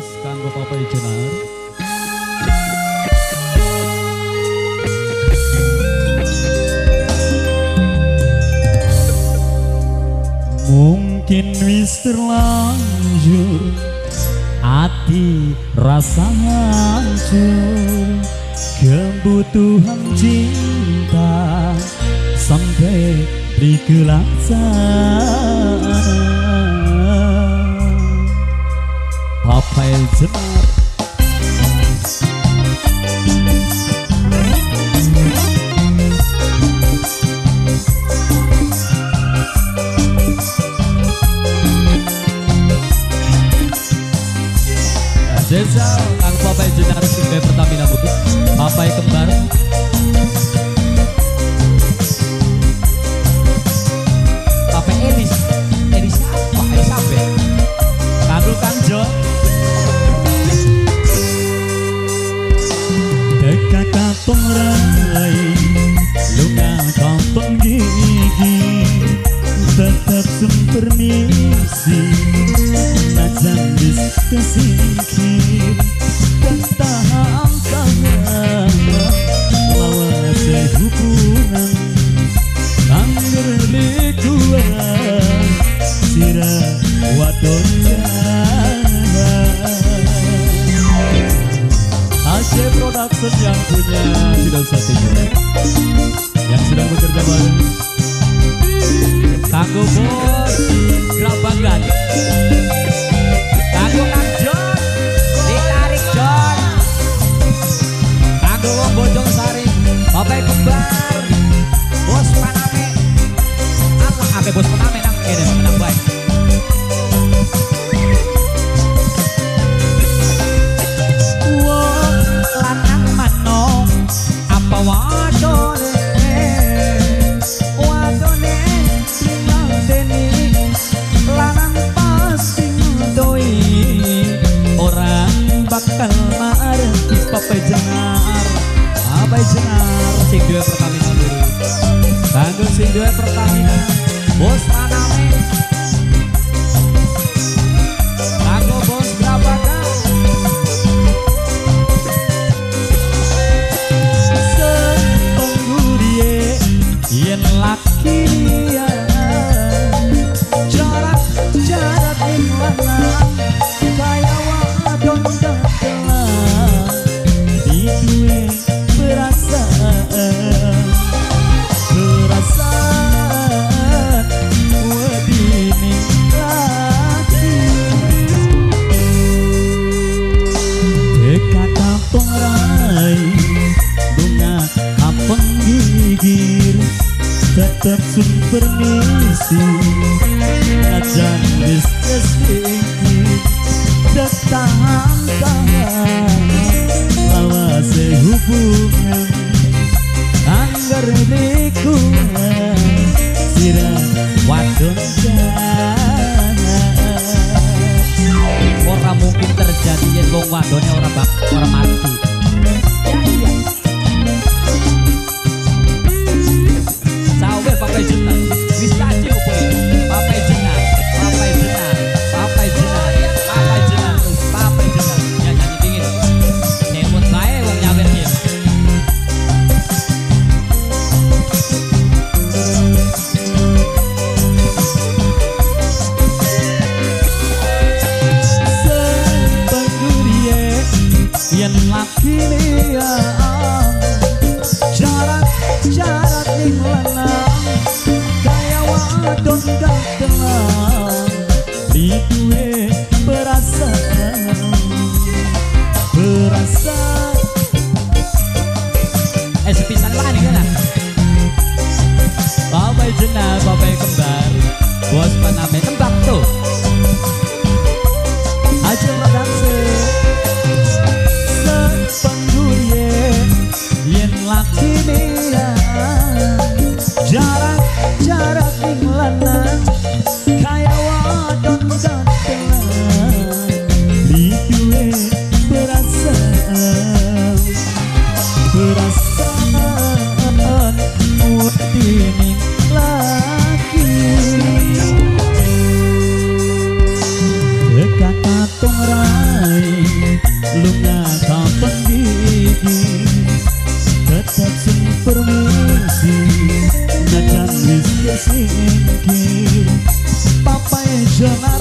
khusus kanggo Papa Jenar. Mungkin wis terlanjur hati rasa hancur, kebutuhan cinta sampai di kelaksana. Papa Jenar Desa Kang Papai Jenar Singgai Pertamina Butuh Papai Kembar Papai Edis apa? Edis apa? Kanggo Kang Jo dekat kampung rai lunga kampung gigi tetap sempernisi najan disingkir dan tahan tangan lawan sehubungan angger likuan sira wadon Aceh Production yang punya Sidol Satinya yang sedang bekerja bareng Kanggo Bos Grabangan Kanggo Kang John ditarik John Kanggo Wong Bojong Sari Papai Kembar Bos Paname apa ape Bos Paname nang kene menang baik lanang manong apa wadone wadone deni lanang pasti doi orang bakal marah Papai Jenar sing duwe Pertamina dulu kanggo sing duwe Pertamina Bos Paname kanggo Bos Grabangan yen laki dia jarak ing lanang kaya wadon dagelan diduwe perasaan wedine laki dekat kampung rai bunga kampung gigir tetap sumber misi ajan disesingkir detahan tangan lawas hubungan anggar likuan sirah wadon ora mungkin terjadi yen wong wadone ora mati ya iya Papai Jenar, bisa aja hubungi Papai Jenar, Papai Jenar, Papai Jenar, Papai Jenar, Papai Jenar. Ya nyanyi dingin, nyebut saya wong nyawer dia. Sembang gurie najan wis kesingkir papai jenah